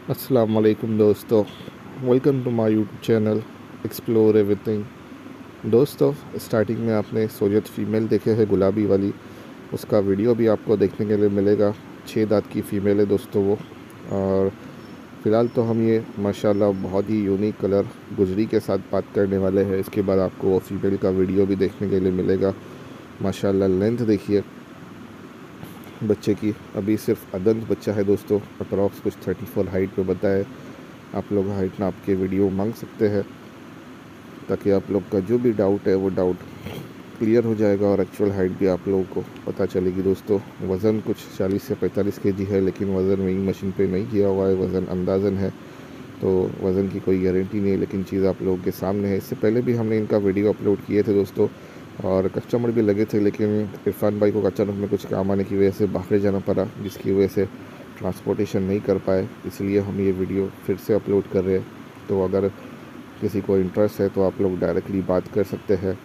अस्सलाम वालेकुम दोस्तों, welcome to my YouTube channel explore everything. दोस्तों, स्टार्टिंग में आपने सोजत फ़ीमेल देखे है गुलाबी वाली, उसका वीडियो भी आपको देखने के लिए मिलेगा। 6 दांत की फ़ीमेल है दोस्तों वो। और फ़िलहाल तो हम ये माशाल्लाह बहुत ही यूनिक कलर गुजरी के साथ बात करने वाले हैं। इसके बाद आपको वो फ़ीमेल का वीडियो भी देखने के लिए मिलेगा। माशाल्लाह लेंथ देखिए बच्चे की, अभी सिर्फ अदंत बच्चा है दोस्तों। अप्रॉक्स कुछ 34 हाइट पे बताए। आप लोग हाइट नाप के वीडियो मांग सकते हैं ताकि आप लोग का जो भी डाउट है वो डाउट क्लियर हो जाएगा और एक्चुअल हाइट भी आप लोगों को पता चलेगी दोस्तों। वज़न कुछ 40 से 45 केजी है, लेकिन वज़न वेइंग मशीन पे नहीं किया हुआ है, वज़न अंदाज़न है, तो वज़न की कोई गारंटी नहीं है, लेकिन चीज़ आप लोगों के सामने है। इससे पहले भी हमने इनका वीडियो अपलोड किए थे दोस्तों, और कस्टमर भी लगे थे, लेकिन इरफान भाई को अचानक में कुछ काम आने की वजह से बाहर जाना पड़ा, जिसकी वजह से ट्रांसपोर्टेशन नहीं कर पाए। इसलिए हम ये वीडियो फिर से अपलोड कर रहे हैं। तो अगर किसी को इंटरेस्ट है तो आप लोग डायरेक्टली बात कर सकते हैं।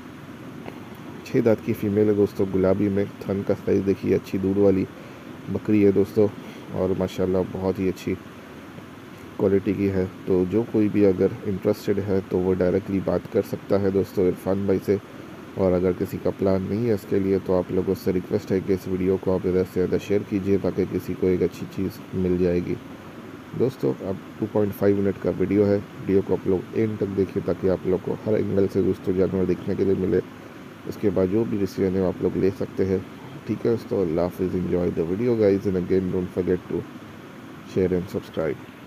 6 दांत की फ़ीमेल है दोस्तों, गुलाबी में। थन का साइज़ देखिए, अच्छी दूध वाली बकरी है दोस्तों, और माशाल्लाह बहुत ही अच्छी क्वालिटी की है। तो जो कोई भी अगर इंटरेस्टेड है तो वो डायरेक्टली बात कर सकता है दोस्तों इरफान भाई से। और अगर किसी का प्लान नहीं है इसके लिए, तो आप लोगों से रिक्वेस्ट है कि इस वीडियो को आप ज़्यादा से ज़्यादा शेयर कीजिए ताकि किसी को एक अच्छी चीज़ मिल जाएगी दोस्तों। अब 2.5 मिनट का वीडियो है, वीडियो को आप लोग एंड तक देखिए ताकि आप लोग को हर एंगल से दोस्तों जानवर देखने के लिए मिले। उसके बाद जो भी डिसीजन है आप लोग ले सकते हैं। ठीक है दोस्तों, अल्लाह हाफिज़, enjoy the video guys, and again don't forget to share and subscribe.